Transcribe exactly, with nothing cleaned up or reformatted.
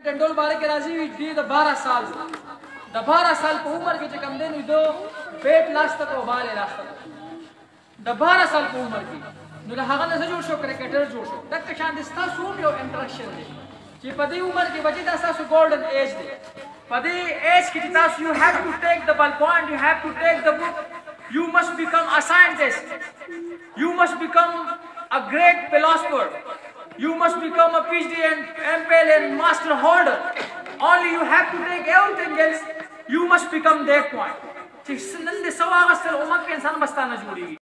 ډنډول باره کې راځي وي دی د بارہ سال د بارہ سال په عمر کې چې کم دی نو دو پیټ لاس تک او باندې لاس تک د بارہ سال په عمر کې نو له هغه نه جوړ شو کرکټر جوړ شو دغه شان د ستاسو یو انټراکشن دی چې په دې عمر کې بچی تاسو ګولډن ایج دی په دې ایج کې تاسو یو هاف ټو ټیک د بال پوینټ یو هاف ټو ټیک د بوک یو مسټ بیکم ا ساينټیست یو مسټ بیکم ا great philosopher. You must become a PhD and M Phil and master holder. Only you have to take everything else. You must become that point. چې نن د سوا غسل عمر کې انسان مستانه جوړیږي